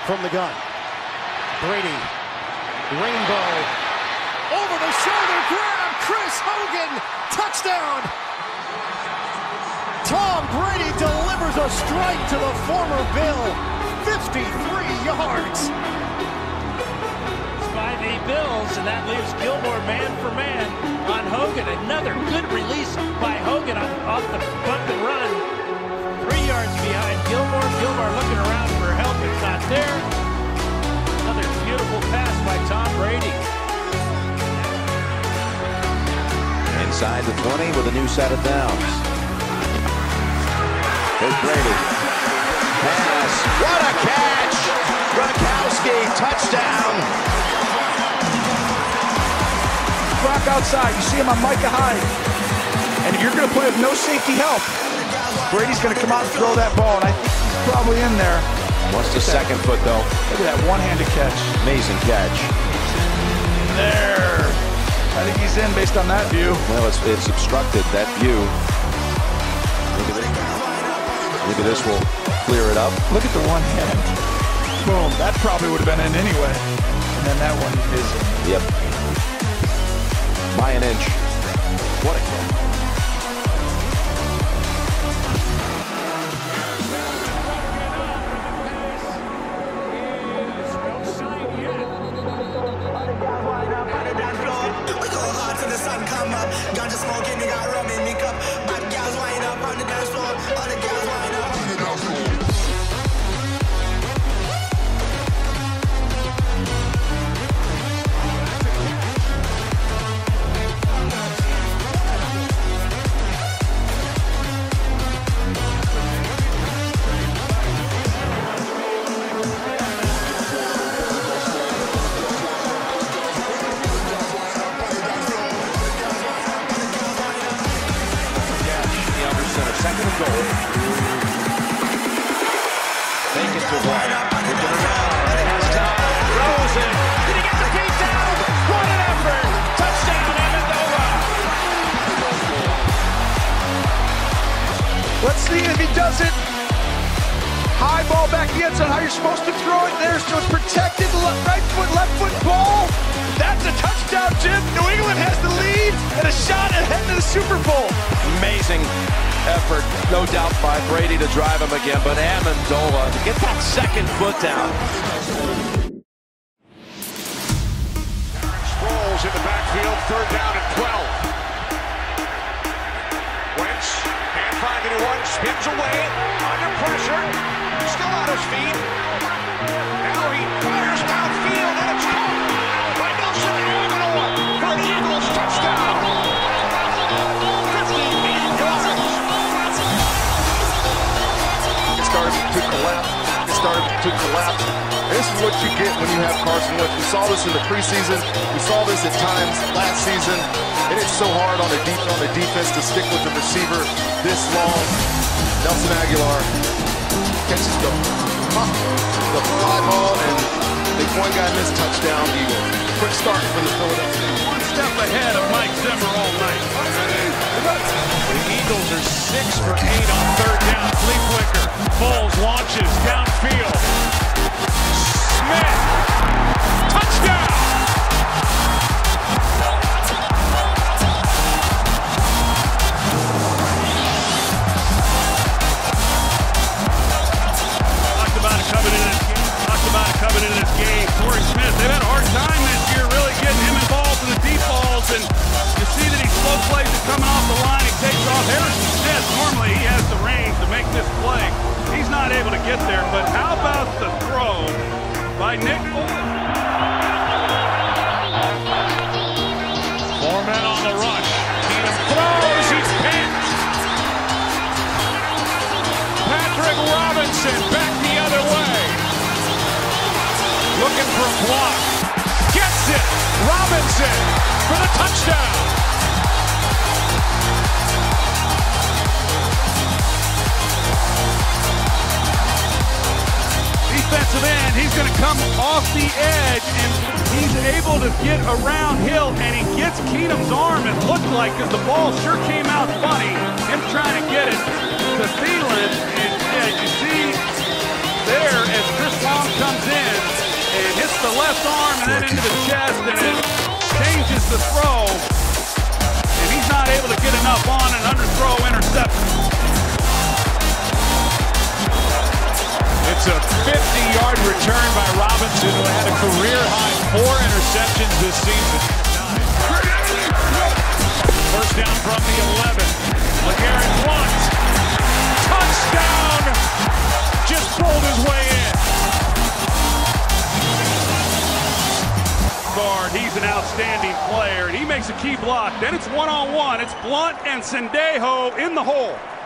from the gun. Brady, rainbow, over the shoulder grab, Chris Hogan, touchdown! Tom Brady delivers a strike to the former Bill, 53 yards. 5-8 Bills, and that leaves Gilmore man for man on Hogan. Another good release by Hogan off the bump and run. 3 yards behind Gilmore. Gilmore looking around for help. It's not there. Another beautiful pass by Tom Brady. Inside the 20 with a new set of downs. Here's Brady. Pass. What a catch! Gronkowski, touchdown! Gronk outside. You see him on Micah Hyde. And if you're going to play with no safety help, Brady's going to come out and throw that ball, and I think he's probably in there. What's the second foot, though? Look at that one-handed catch. Amazing catch. There. I think he's in based on that view. Well, it's obstructed, that view. Look at this. Maybe this will clear it up. Look at the one hand. Boom. That probably would have been in anyway. And then that one is in. Yep. By an inch. What a catch. Second and goal. Fake it to Blount. Looking around. Has time. Throws it. Did he get the feet down? What an effort. Touchdown, Amendola. Let's see if he does it. High ball back in the end zone. How you're supposed to throw it there. So it's protected. Right foot, left foot ball. That's a touchdown, Jim. New England has the lead and a shot ahead to the Super Bowl. Amazing effort, no doubt, by Brady to drive him again, but Amendola to get that second foot down. Foles in the backfield, third down and 12. Wentz, can't find anyone, spins away, under pressure, still on his feet. Now he fires downfield, and it's caught by Nelson Agholor for the Eagles touchdown. 58 yards. Started to collapse. This is what you get when you have Carson Wentz. We saw this in the preseason. We saw this at times last season. And it's so hard on the defense to stick with the receiver this long. Nelson Agholor catches the fly ball, and they one guy missed touchdown. Eagle. Quick start for the Philadelphia. One step ahead of Mike Zimmer all night. The Eagles are 6 for 8 on third down. Flea flicker. Foles launches downfield. Smith. Touchdown. Talked about it coming into this game. Torrey Smith, they've had a hard time this year really getting him involved in the deep balls, and you see that he slow plays it coming off the line. He takes off. Harrison Smith, normally he has the range to make this play. He's not able to get there, but how about the throw by Nick Foles? 4 men on the rush. Keenum throws. He's picked. Patrick Robinson back the other way. Looking for a block. Gets it. Robinson for the touchdown. Defensive end, he's going to come off the edge, and he's able to get around Hill, and he gets Keenum's arm, it looked like, because the ball sure came out funny, him trying to get it to Thielen, and yeah, you see there as Chris Long comes in and hits the left arm and then into the chest, and it changes the throw. And he's not able to get enough on an underthrow interception. It's a 50-yard return by Robinson, who had a career-high 4 interceptions this season. First down from the 11. LeGarrette Blount. Touchdown! Just pulled his way in. Guard, he's an outstanding player, and he makes a key block. Then it's one-on-one. It's Blount and Sendejo in the hole.